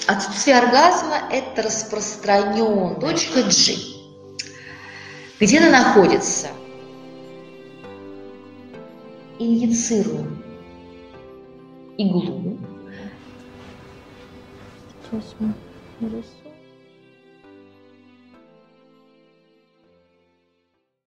Отсутствие оргазма – это распространенная точка G. Где она находится? Инъецируем иглу. Сейчас мы нарисуем.